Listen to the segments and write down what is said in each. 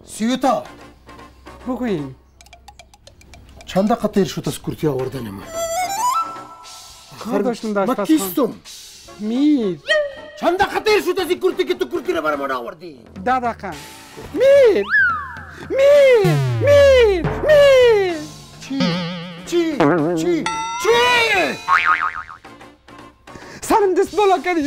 30 بگوییم. چند دقیقه تیر شد از کورتی آوردن من. ما داشتیم در من آشپزخانه. کیستم؟ میر. چند دقیقه تیر شد از این کورتی که تو کورتی رو برای من آوردی؟ 10 دقیقه. میر. میر. میر. میر. چی؟ سرم دست بالا کردی.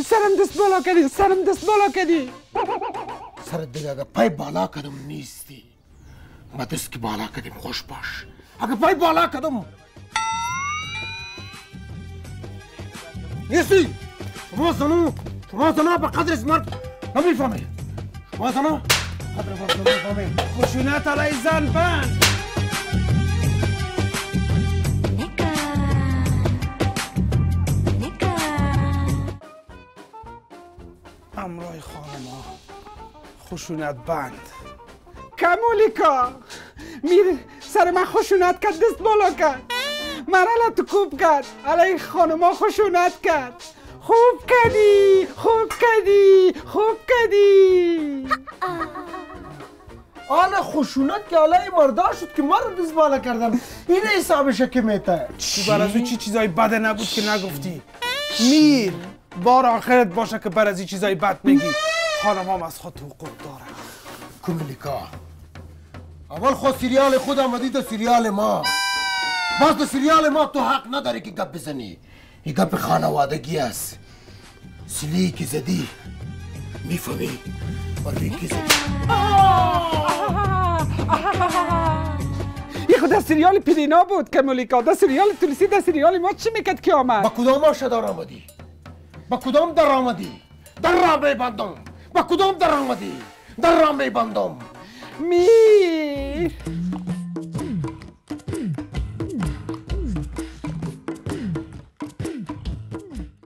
سرت دیگه اگه پای بالا کدم نیستی ما دست که بالا کدیم خوش باش. اگه پای بالا کدم نیستی. شما زنا به قدر مرد نمیفهمی. شما زنا قدر مرد نمیفهمی. خشونت علیه زن بند. امرای خانما خشونت بند. کمولیکا میر سر من خشونت کرد، دست بالا کرد، مرحله تو کوب کرد، علیه خانما خشونت کرد. خوب کردی. آن خشونت که علیه مردا شد که من رو دست بالا کردم. این حسابشه که میته. تو بر از او چی چیزای بده نبود که نگفتی؟ میر بار آخرت باشه که بر از این چیزای بد میگی. خانمام از خود حقوق داره. کملیکا اول خود سریال خود آمدی تا سریال ما. باز تا سریال ما تو حق نداری که گپ بزنی. این گپ خانوادگی است. سلی که زدی میفهمی بروی که زدی. این خود در سریال پیرینا بود که ملیکا. در سریال تولیسی در سریال ما چی میکرد که آمد؟ با کدام آشه در آمدی؟ با کدام در آمدی؟ در را میبندم. با کدام در آمدی؟ در را میبندم. میر